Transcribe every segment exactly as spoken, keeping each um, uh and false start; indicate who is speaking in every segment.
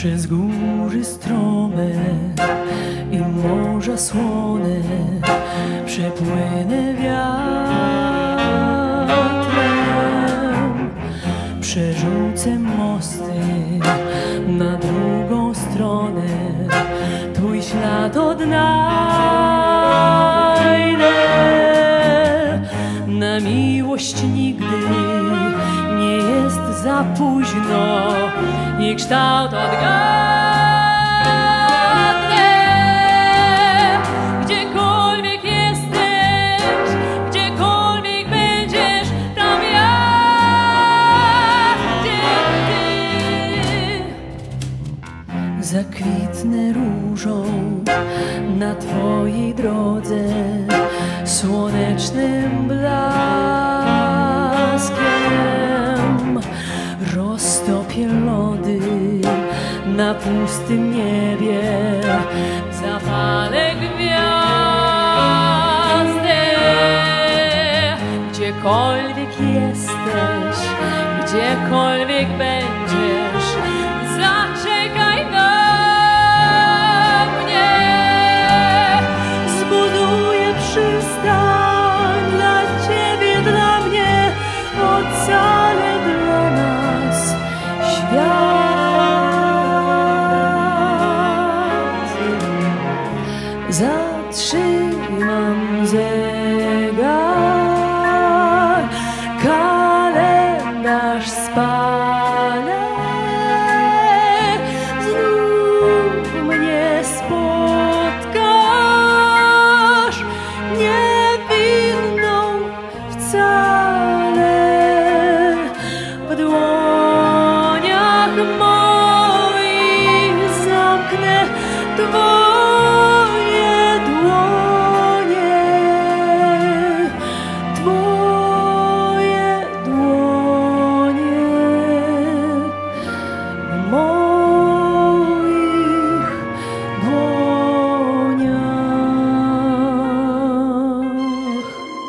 Speaker 1: Przez góry strome i morza słone przepłynę wiatrem, przerzucę mosty na drugą stronę, twój ślad odnajdę. Na miłość nigdy nie jest za późno i kształt odgadnę. Gdziekolwiek jesteś, gdziekolwiek będziesz, tam ja, gdzie ty. Zakwitnę różą na twojej drodze słonecznym blaskiem. Roztopię lody na pustym niebie, zapalę gwiazdę. Gdziekolwiek jesteś, gdziekolwiek będziesz, zaczekaj na mnie. Zbuduję przystań dla ciebie, dla mnie, ocalę dla nas świat. Zatrzymam zegar, kalendarz spalę. Znów mnie spotkasz, niewinną wcale. W dłoniach moich zamknę twoje dłonie, twoje dłonie w moich dłoniach.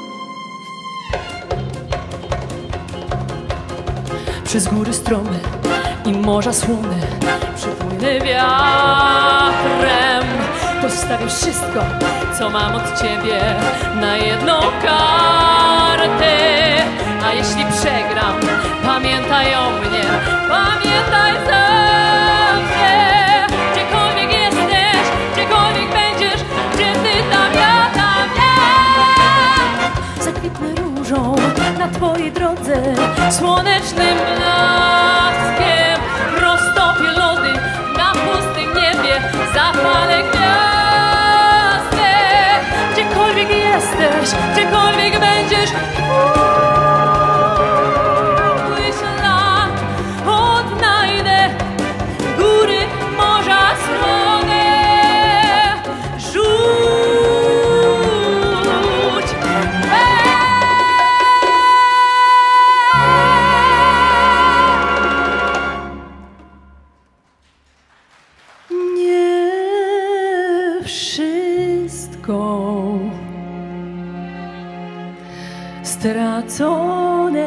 Speaker 1: Przez góry strome i morza słone przepłynę wiatrem. Postawię wszystko, co mam od ciebie, na jedną kartę. A jeśli przegram, pamiętaj o mnie, pamiętaj zawsze. Gdziekolwiek jesteś, gdziekolwiek będziesz, gdzie ty, tam ja, tam ja. Zakwitnę różą na twojej drodze słonecznym blaskiem. Roztopię lody na pustym niebie, zapalę gwiazdę. Gdziekolwiek jesteś, gdziekolwiek będziesz, twój ślad odnajdę. Góry, morza słone rzuć. Nie wszystko stracone.